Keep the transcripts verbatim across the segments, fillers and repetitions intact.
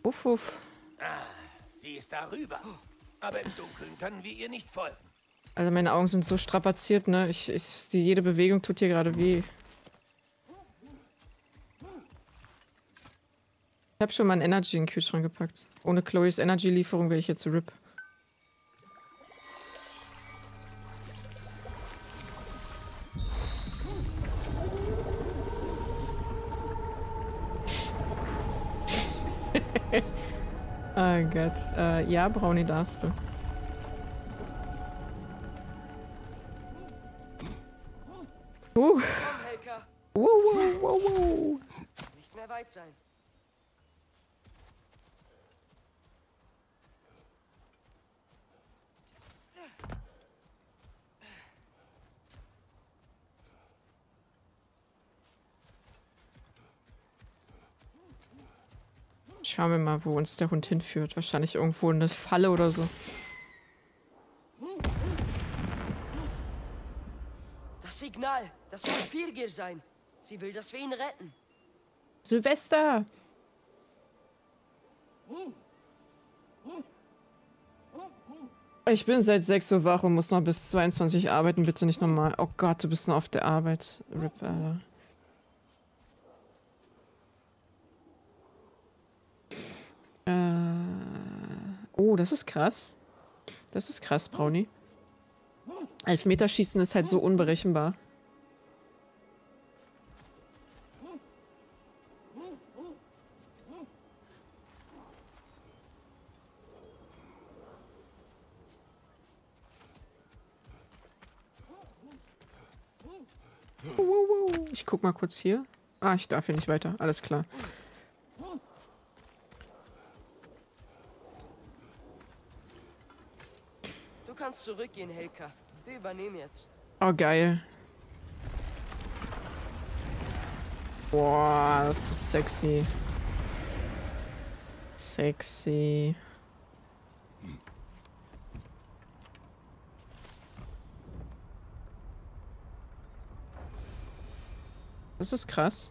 Uff, uff. Ah, sie ist darüber. Aber im Dunkeln können wir ihr nicht folgen. Also meine Augen sind so strapaziert, ne? Ich, ich, die, jede Bewegung tut hier gerade weh. Ich habe schon mal ein Energy in den Kühlschrank gepackt. Ohne Chloes Energy-Lieferung wäre ich jetzt R I P. Oh Gott. Äh, ja, Brownie, darfst du. Uh. Komm, Helka. Wow, wow, wow, wow. Nicht mehr weit sein. Schauen wir mal, wo uns der Hund hinführt. Wahrscheinlich irgendwo in eine Falle oder so. Das Signal, das muss Pirgir sein. Sie will, dass wir ihn retten. Silvester! Ich bin seit sechs Uhr wach und muss noch bis zweiundzwanzig Uhr arbeiten. Bitte nicht nochmal. Oh Gott, du bist noch auf der Arbeit. R I P, Alter. Äh, oh, das ist krass. Das ist krass, Brownie. Elfmeterschießen ist halt so unberechenbar. Ich guck mal kurz hier. Ah, ich darf hier nicht weiter. Alles klar. Du kannst zurückgehen, Helka. Wir übernehmen jetzt. Oh, geil. Boah, das ist sexy. Sexy. Das ist krass.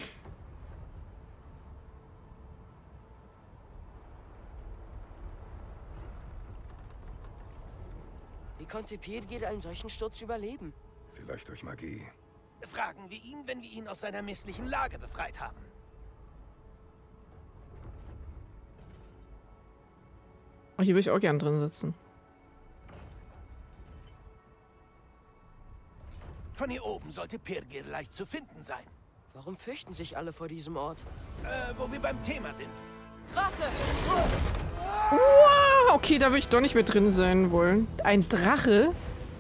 Wie konnte Pirgir einen solchen Sturz überleben? Vielleicht durch Magie. Fragen wir ihn, wenn wir ihn aus seiner misslichen Lage befreit haben. Oh, hier würde ich auch gern drin sitzen. Von hier oben sollte Pirgir leicht zu finden sein. Warum fürchten sich alle vor diesem Ort? Äh, wo wir beim Thema sind. Drache! Wow, okay, da würde ich doch nicht mehr drin sein wollen. Ein Drache?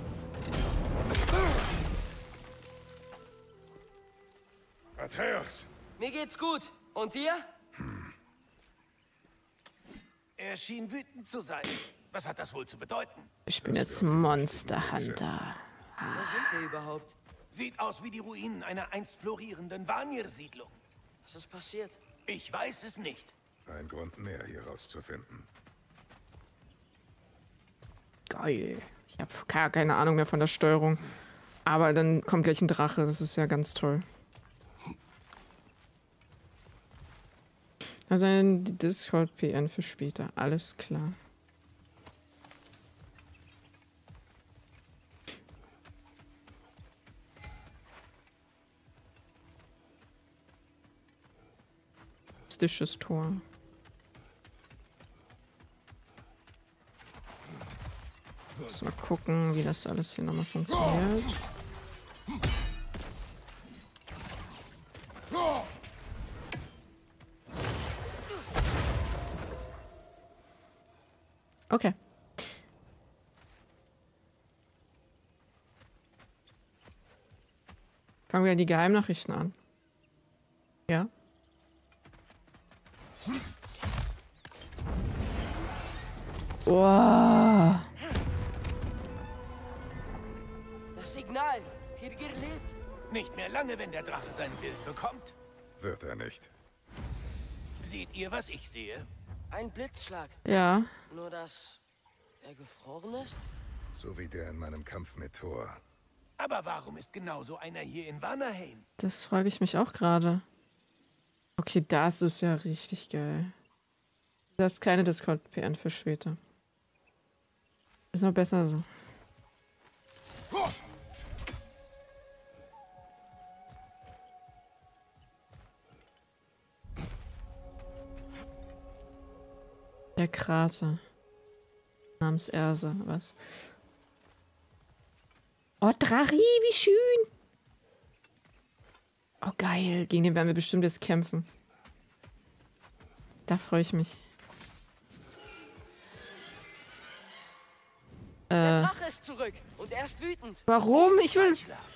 Atreus! Mir geht's gut. Und dir? Er schien wütend zu sein. Was hat das wohl zu bedeuten? Ich bin jetzt Monster Hunter. Wo sind wir überhaupt? Sieht aus wie die Ruinen einer einst florierenden Vanir-Siedlung. Was ist passiert? Ich weiß es nicht. Ein Grund mehr, hier rauszufinden. Geil. Ich habe gar keine Ahnung mehr von der Steuerung. Aber dann kommt gleich ein Drache. Das ist ja ganz toll. Also ein Discord-P N für später. Alles klar. Mystisches Tor. Muss mal gucken, wie das alles hier nochmal funktioniert. Okay. Fangen wir die Geheimnachrichten an. Ja. Wow. Das Signal. Pirgir lebt. Nicht mehr lange, wenn der Drache seinen Willen bekommt. Wird er nicht. Seht ihr, was ich sehe? Ein Blitzschlag. Ja. Nur, dass er gefroren ist? So wie der in meinem Kampf mit Thor. Aber warum ist genau so einer hier in Vanaheim? Das frage ich mich auch gerade. Okay, das ist ja richtig geil. Das ist keine Discord-P N für später. Ist noch besser so. Der Krater. Namens Erse, was? Oh, Drari, wie schön! Oh, geil. Gegen den werden wir bestimmt jetzt kämpfen. Da freue ich mich. Der Äh, Drache ist zurück und er ist wütend. warum? Ich will...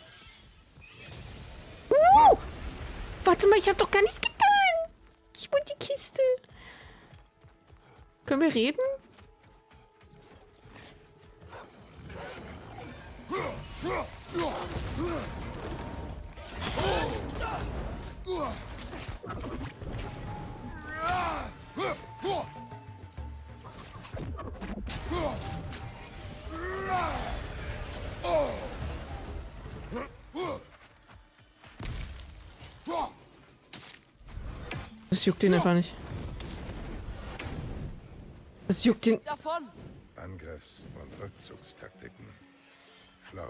Uh! Warte mal, ich habe doch gar nichts getan. Ich wollte die Kiste. Können wir reden? Das juckt ihn einfach nicht. Das juckt ihn. Davon! Angriffs- und Rückzugstaktiken. Schlau.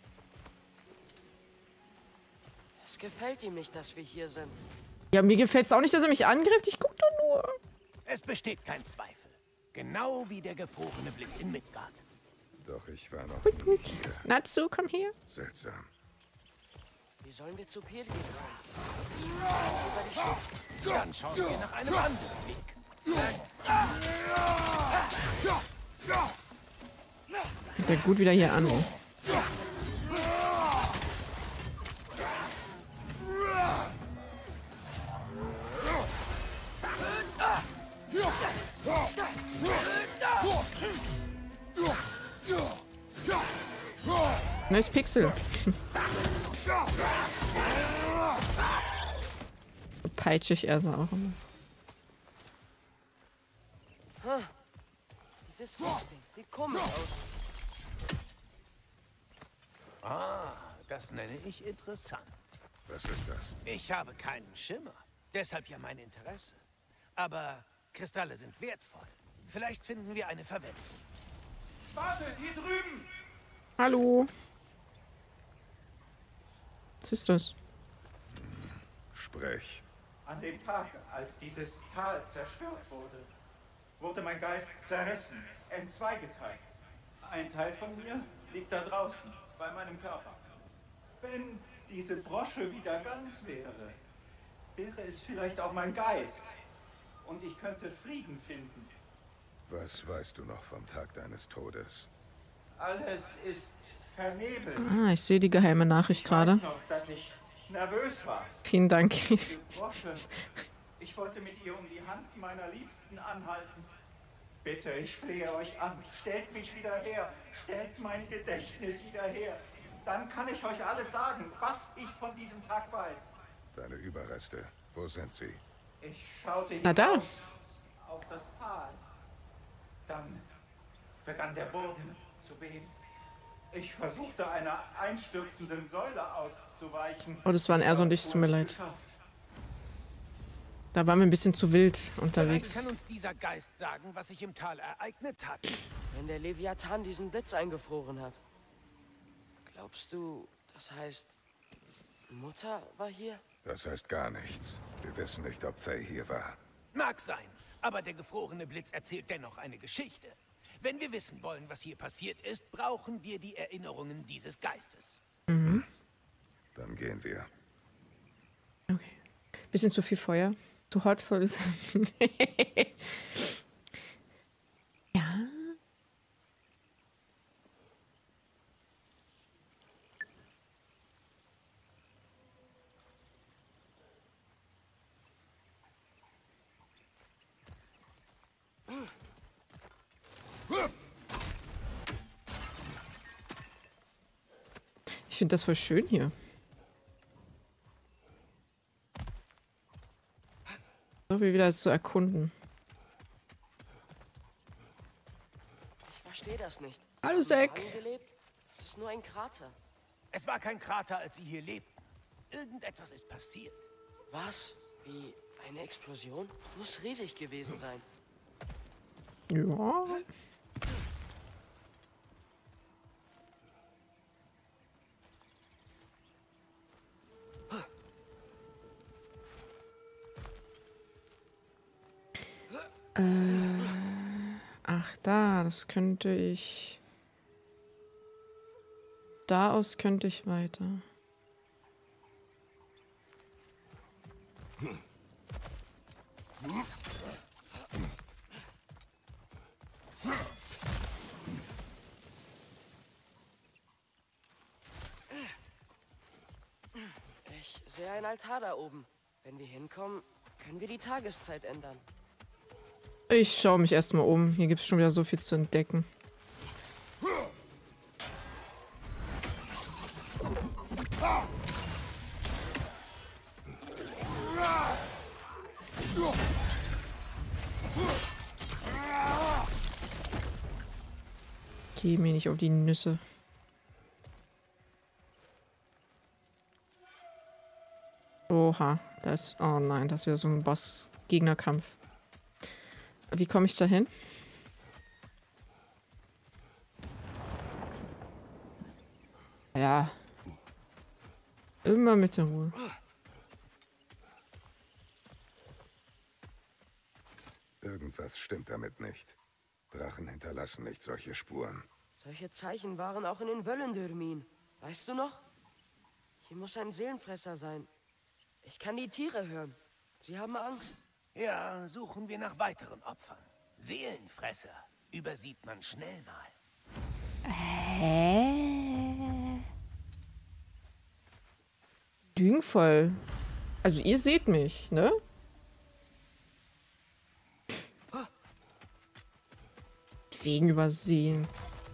Es gefällt ihm nicht, dass wir hier sind. Ja, mir gefällt es auch nicht, dass er mich angreift. Ich guck doch nur. Es besteht kein Zweifel. Genau wie der gefrorene Blitz in Midgard. Doch ich war noch Gut, nie gut. hier. Natsu, komm her. Seltsam. Wie sollen wir zu Pirgir kommen? Über die Schiffe. Dann schauen wir nach einem anderen Weg. Kommt der gut wieder hier an. Nice Pixel. So peitschig er so auch immer. Dieses Frühstück sieht komisch aus. Ah, das nenne ich interessant. Was ist das? Ich habe keinen Schimmer. Deshalb ja mein Interesse. Aber Kristalle sind wertvoll. Vielleicht finden wir eine Verwendung. Wartet, hier drüben! Hallo. Was ist das? Sprech. An dem Tag, als dieses Tal zerstört wurde, wurde mein Geist zerrissen, entzweigeteilt. Ein Teil von mir liegt da draußen, bei meinem Körper. Wenn diese Brosche wieder ganz wäre, wäre es vielleicht auch mein Geist. Und ich könnte Frieden finden. Was weißt du noch vom Tag deines Todes? Alles ist vernebelt. Ah, ich sehe die geheime Nachricht Ich gerade. weiß noch, dass ich nervös war. Vielen Dank. Die Brosche. Ich wollte mit ihr um die Hand meiner Liebsten anhalten. Bitte, ich flehe euch an. Stellt mich wieder her. Stellt mein Gedächtnis wieder her. Dann kann ich euch alles sagen, was ich von diesem Tag weiß. Deine Überreste. Wo sind sie? Ich schaute Na da. hinaus auf das Tal. Dann begann der Boden zu beben. Ich versuchte, einer einstürzenden Säule auszuweichen. Oh, das waren Erso und ich, es tut mir leid. Da waren wir ein bisschen zu wild Vielleicht unterwegs. kann uns dieser Geist sagen, was sich im Tal ereignet hat. Wenn der Leviathan diesen Blitz eingefroren hat. Glaubst du, das heißt, Mutter war hier? Das heißt gar nichts. Wir wissen nicht, ob Faye hier war. Mag sein, aber der gefrorene Blitz erzählt dennoch eine Geschichte. Wenn wir wissen wollen, was hier passiert ist, brauchen wir die Erinnerungen dieses Geistes. Mhm. Dann gehen wir. Okay. Bisschen zu viel Feuer. Zu hot for... Ja. Ich finde das voll schön hier. So wie wieder zu erkunden. Ich verstehe das nicht. Hallo, Haben Zack. Wagen gelebt? Das ist nur ein Krater. Es war kein Krater, als sie hier lebten. Irgendetwas ist passiert. Was? Wie eine Explosion? Muss riesig gewesen sein. Ja. Äh, ach, da, das könnte ich... Da aus könnte ich weiter. Ich sehe einen Altar da oben. Wenn wir hinkommen, können wir die Tageszeit ändern. Ich schaue mich erstmal um. Hier gibt es schon wieder so viel zu entdecken. Geh mir nicht auf die Nüsse. Oha, da ist... Oh nein, das ist wieder so ein Boss-Gegnerkampf. Wie komme ich da hin? Ja. Immer mit der Ruhe. Irgendwas stimmt damit nicht. Drachen hinterlassen nicht solche Spuren. Solche Zeichen waren auch in den Wöllendürmin. Weißt du noch? Hier muss ein Seelenfresser sein. Ich kann die Tiere hören. Sie haben Angst. Ja, suchen wir nach weiteren Opfern. Seelenfresser übersieht man schnell mal. Hä? Lügenvoll. Also ihr seht mich, ne? Wegen übersehen.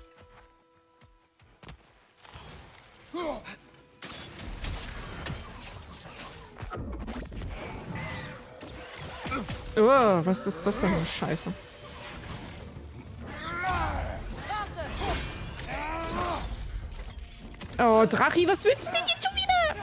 Oh, was ist das denn für eine Scheiße? Oh, Drachi, was willst du denn jetzt schon wieder?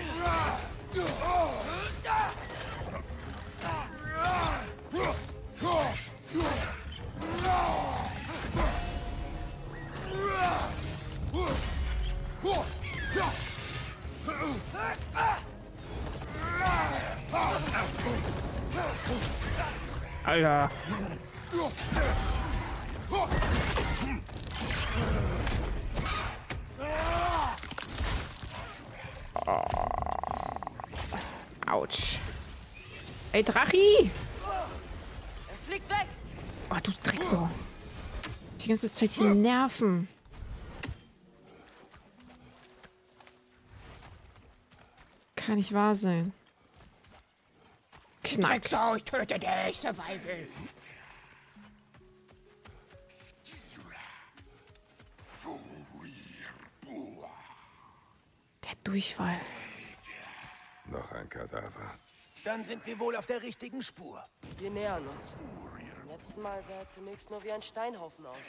Alter. Oh. Autsch. Ey, Drachi! Er fliegt weg! Oh, du Drecksau. Die ganze Zeit hier nerven. Kann nicht wahr sein. Knack. Drecksau, ich töte dich, Survival. Der Durchfall. Noch ein Kadaver. Dann sind wir wohl auf der richtigen Spur. Wir nähern uns. Beim letzten Mal sah er zunächst nur wie ein Steinhaufen aus.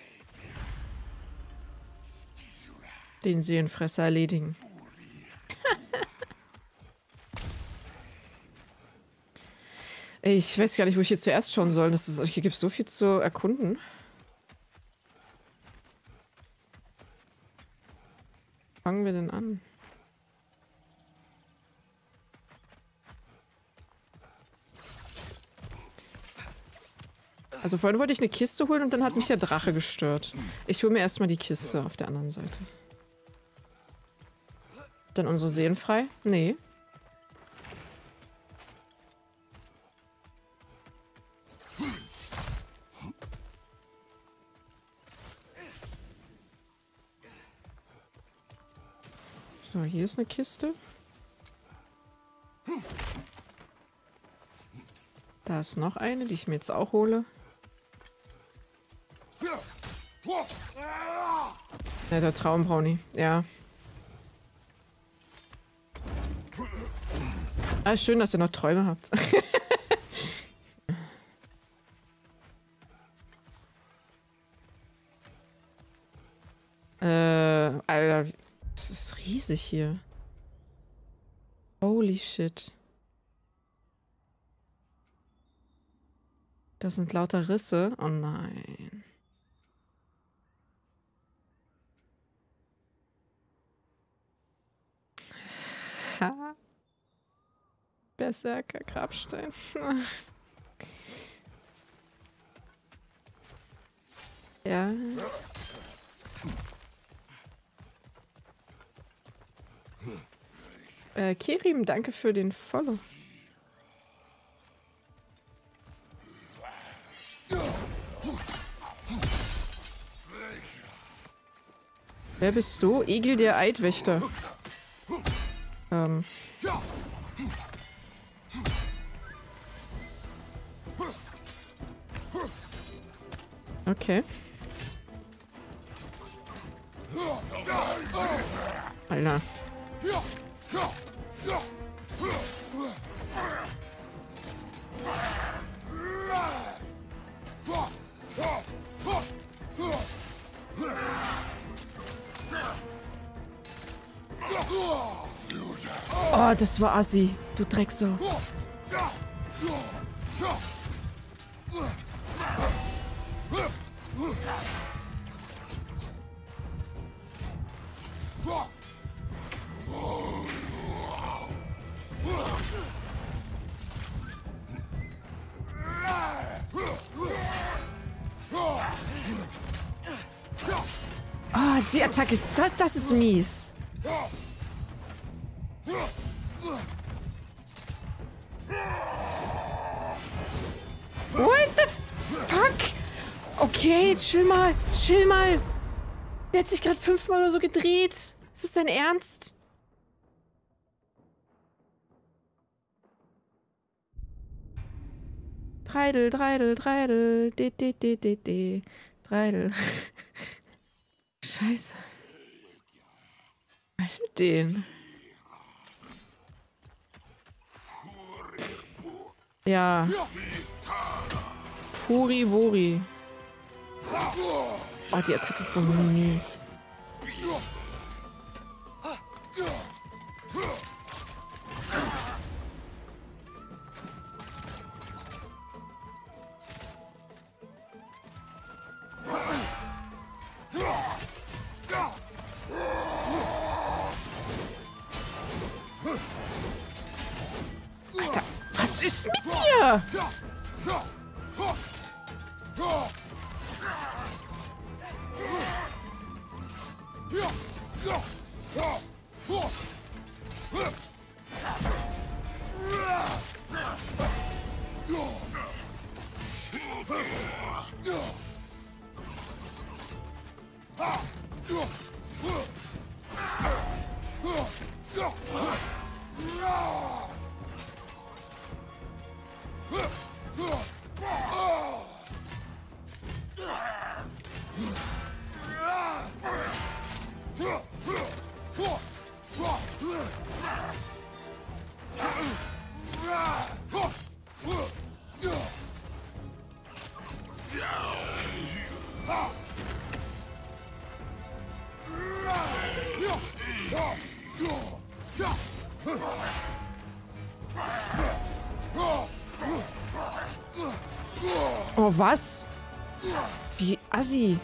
Den Seelenfresser erledigen. Ich weiß gar nicht, wo ich hier zuerst schauen soll. Das ist, hier gibt es so viel zu erkunden. Fangen wir denn an? Also vorhin wollte ich eine Kiste holen und dann hat mich der Drache gestört. Ich hole mir erstmal die Kiste auf der anderen Seite. Dann unsere Seelen frei? Nee. So, hier ist eine Kiste. Da ist noch eine, die ich mir jetzt auch hole. Ja, der Traumbrownie. Ja. Ah, schön, dass ihr noch Träume habt. äh, Alter, das ist riesig hier. Holy shit. Das sind lauter Risse. Oh nein. Ha. Berserker Grabstein. Ja. Äh, Kerim, danke für den Follow. Wer bist du? Egil der Eidwächter. Ähm. Okay. Alter. Oh, das war assi. Du Drecksau. Ah, oh, die Attacke ist das, das ist mies. What the fuck? Okay, jetzt chill mal, chill mal. Der hat sich gerade fünfmal oder so gedreht. Ist das dein Ernst? Dreidel, Dreidel, Dreidel, de, de, de, de, de. Dreidel. Scheiße. Was ist den? Ja. Furi-Wuri. Oh, die Attacke ist so mies. Alter, was ist mit dir? Oh, was? Wie assi.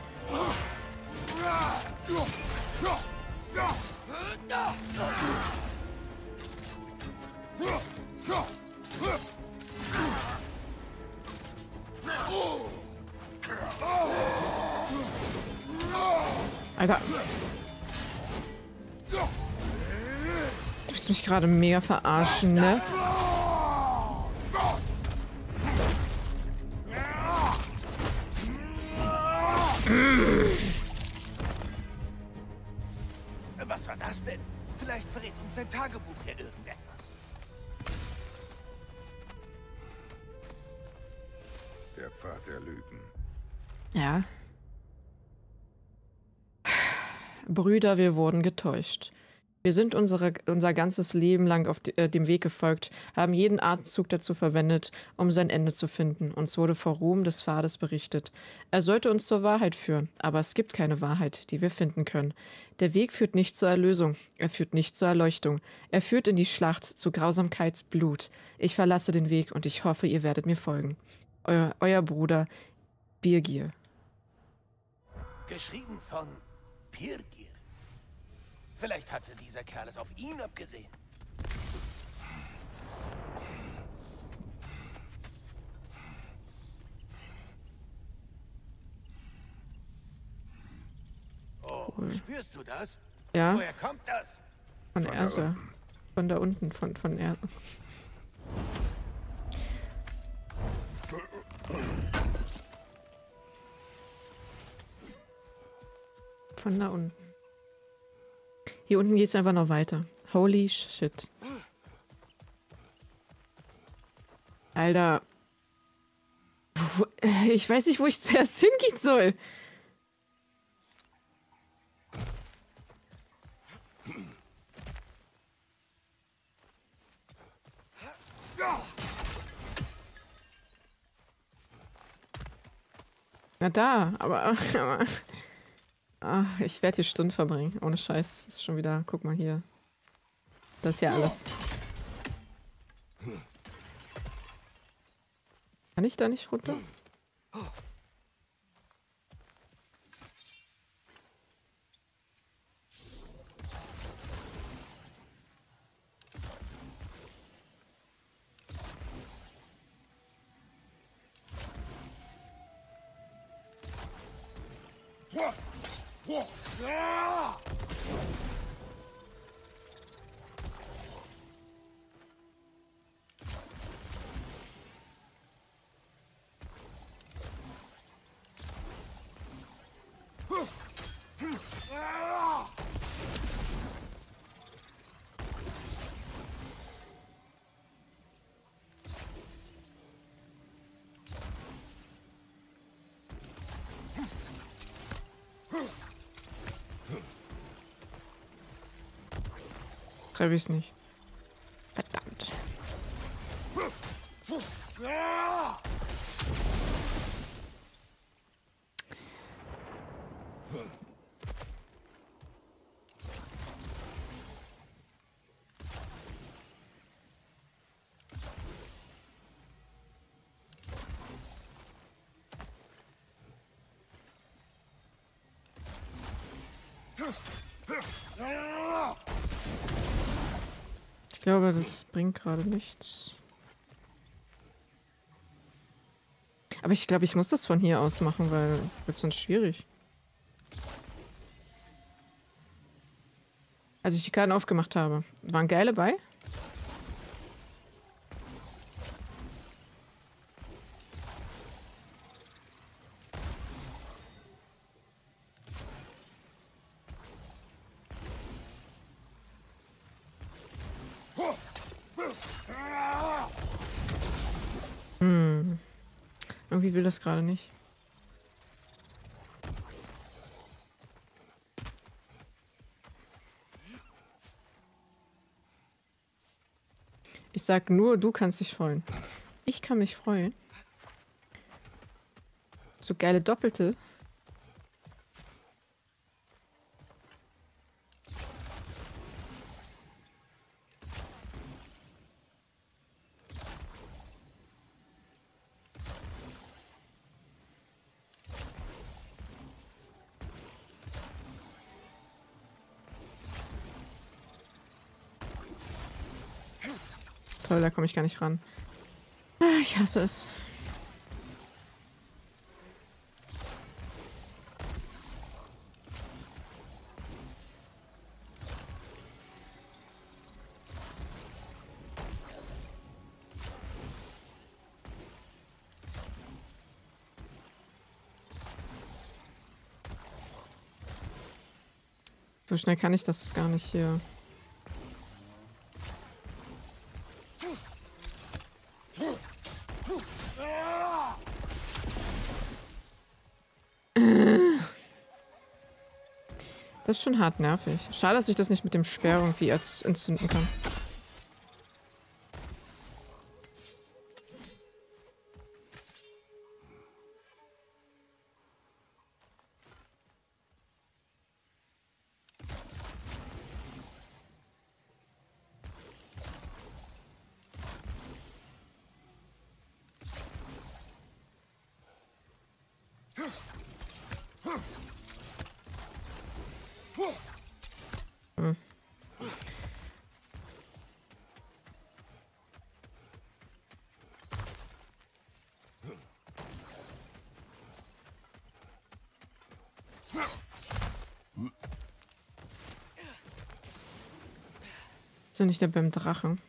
Alter. Du willst mich gerade mega verarschen, ne? Was war das denn? Vielleicht verrät uns sein Tagebuch ja irgendetwas. Der Pfad der Lügen. Ja. Brüder, wir wurden getäuscht. Wir sind unsere, unser ganzes Leben lang auf die, äh, dem Weg gefolgt, haben jeden Atemzug dazu verwendet, um sein Ende zu finden. Uns wurde vor Ruhm des Pfades berichtet. Er sollte uns zur Wahrheit führen, aber es gibt keine Wahrheit, die wir finden können. Der Weg führt nicht zur Erlösung, er führt nicht zur Erleuchtung. Er führt in die Schlacht, zu Grausamkeit, Blut. Ich verlasse den Weg und ich hoffe, ihr werdet mir folgen. euer, euer Bruder Birgir. Geschrieben von Birgir. Vielleicht hatte dieser Kerl es auf ihn abgesehen. Oh, Cool. spürst du das? Ja, Woher kommt das? von Von da Erse. unten. Von da unten, von, von Erse. Von da unten. Hier unten geht's einfach noch weiter. Holy shit. Alter. Wo, ich weiß nicht, wo ich zuerst hingehen soll. Na da, aber, aber ach, ich werde hier Stunden verbringen. Ohne Scheiß. Das ist schon wieder, guck mal hier. Das ist ja alles. Kann ich da nicht runter? Treffe ich es nicht. Verdammt. Ich glaube, das bringt gerade nichts. Aber ich glaube, ich muss das von hier aus machen, weil wird sonst schwierig. Als ich die Karten aufgemacht habe, waren geile bei. Hm. Irgendwie will das gerade nicht. Ich sag nur, du kannst dich freuen. Ich kann mich freuen. So geile Doppelte. Toll, da komme ich gar nicht ran. Ich hasse es. So schnell kann ich das gar nicht hier. Das ist schon hart nervig. Schade, dass ich das nicht mit dem Speer irgendwie als entzünden kann. Hm. Ist doch nicht der beim Drachen.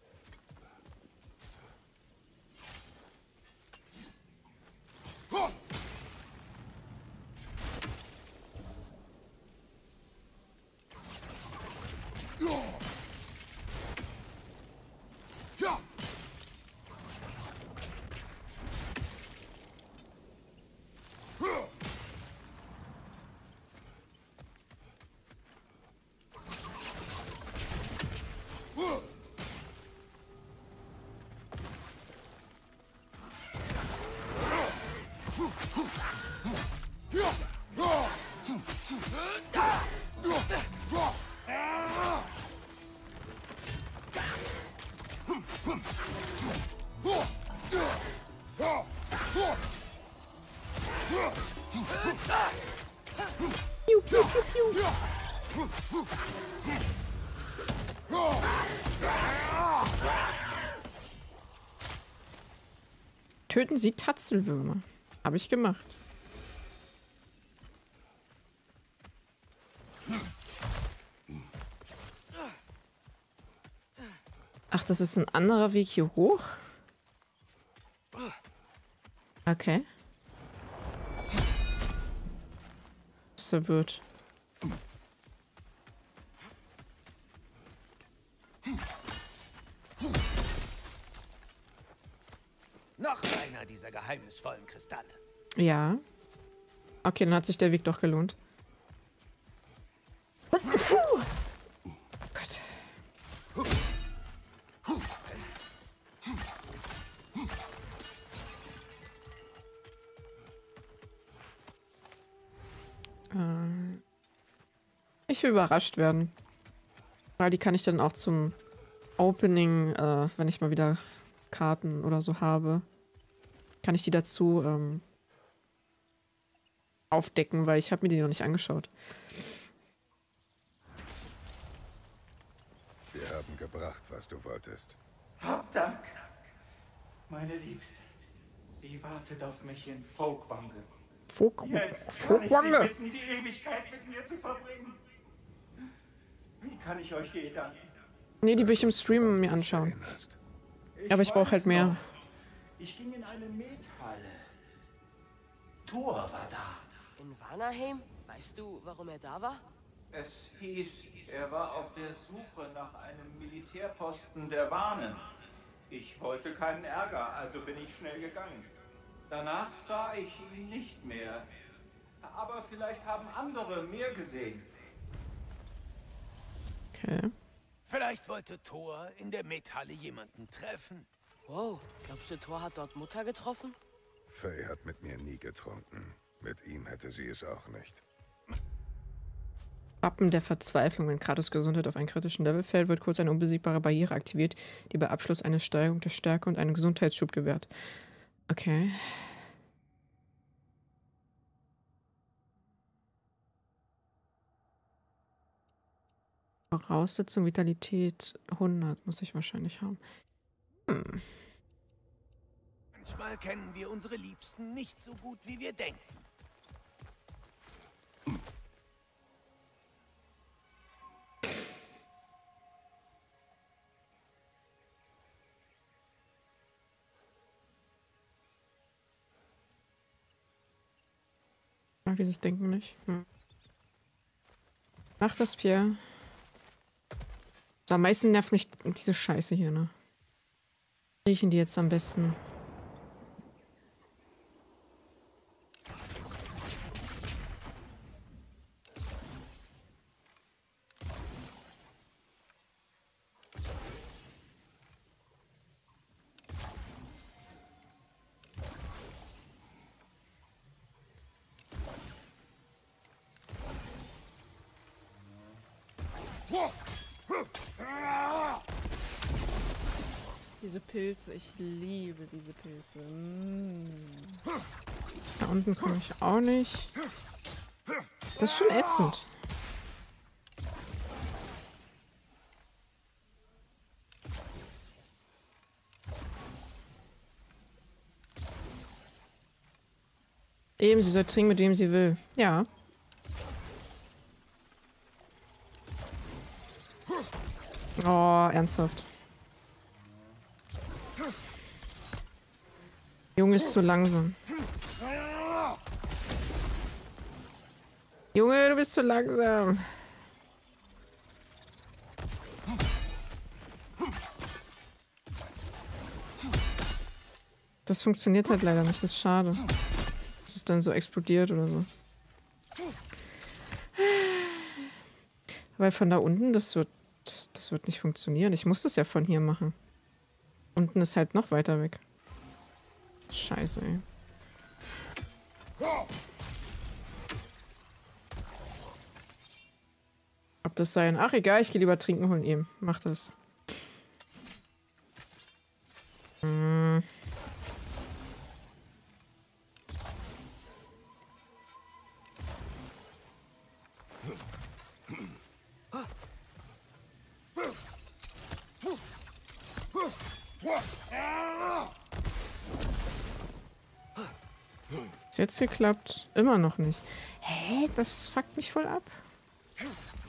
Piu, piu, piu, piu. Töten Sie Tatzelwürmer. Habe ich gemacht. Ach, das ist ein anderer Weg hier hoch? Okay. Das wird. Noch einer dieser geheimnisvollen Kristalle. Ja. Okay, dann hat sich der Weg doch gelohnt. Gott. Äh, ich will überrascht werden. Weil die kann ich dann auch zum Opening, äh, wenn ich mal wieder Karten oder so habe, kann ich die dazu ähm, aufdecken, weil ich habe mir die noch nicht angeschaut. Wir haben gebracht, was du wolltest. Hab Dank, meine Liebste. Sie wartet auf mich in Folkwange. Folk Jetzt kann ich Sie Folkwange. bitten, die Ewigkeit mit mir zu verbringen. Wie kann ich euch je danken? Nee, die will ich im Stream mir anschauen. Erinnerst. Aber ich brauche weiß halt mehr. noch, Ich ging in eine Methalle. Thor war da. In Vanaheim? Weißt du, warum er da war? Es hieß, er war auf der Suche nach einem Militärposten der Warnen. Ich wollte keinen Ärger, also bin ich schnell gegangen. Danach sah ich ihn nicht mehr. Aber vielleicht haben andere mehr gesehen. Okay. Vielleicht wollte Thor in der Methalle jemanden treffen. Wow, glaubst du, Thor hat dort Mutter getroffen? Faye hat mit mir nie getrunken. Mit ihm hätte sie es auch nicht. Wappen der Verzweiflung. Wenn Kratos Gesundheit auf einen kritischen Level fällt, wird kurz eine unbesiegbare Barriere aktiviert, die bei Abschluss eine Steigerung der Stärke und einen Gesundheitsschub gewährt. Okay. Voraussetzung Vitalität hundert muss ich wahrscheinlich haben. Hm. Manchmal kennen wir unsere Liebsten nicht so gut, wie wir denken. Ich mag dieses Denken nicht. Hm. Mach das, Pierre. So, am meisten nervt mich diese Scheiße hier, ne? Riechen die jetzt am besten? Diese Pilze, ich liebe diese Pilze. Mm. Bis da unten komme ich auch nicht. Das ist schon ätzend. Eben, sie soll trinken, mit wem sie will. Ja. Oh, ernsthaft. Junge ist zu langsam. Junge, du bist zu langsam. Das funktioniert halt leider nicht, das ist schade. Dass es dann so explodiert oder so. Weil von da unten, das wird, das, das wird nicht funktionieren. Ich muss das ja von hier machen. Unten ist halt noch weiter weg. Scheiße, ey. Ob das sein? Ach, egal, ich gehe lieber trinken holen eben. Mach das. Hm. Ist jetzt geklappt? Immer noch nicht. Hä? Das fuckt mich voll ab.